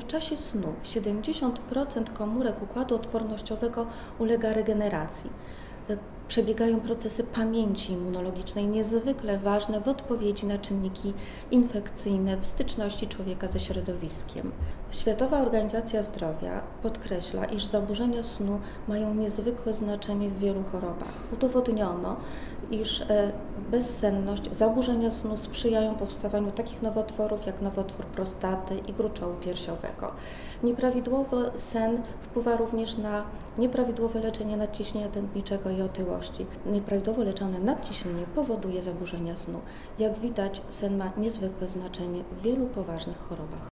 czasie snu 70% komórek układu odpornościowego ulega regeneracji. Przebiegają procesy pamięci immunologicznej niezwykle ważne w odpowiedzi na czynniki infekcyjne w styczności człowieka ze środowiskiem. Światowa Organizacja Zdrowia podkreśla, iż zaburzenia snu mają niezwykłe znaczenie w wielu chorobach. Udowodniono, iż bezsenność, zaburzenia snu sprzyjają powstawaniu takich nowotworów jak nowotwór prostaty i gruczołu piersiowego. Nieprawidłowy sen wpływa również na nieprawidłowe leczenie nadciśnienia tętniczego i otyłości. Nieprawidłowo leczone nadciśnienie powoduje zaburzenia snu. Jak widać, sen ma niezwykłe znaczenie w wielu poważnych chorobach.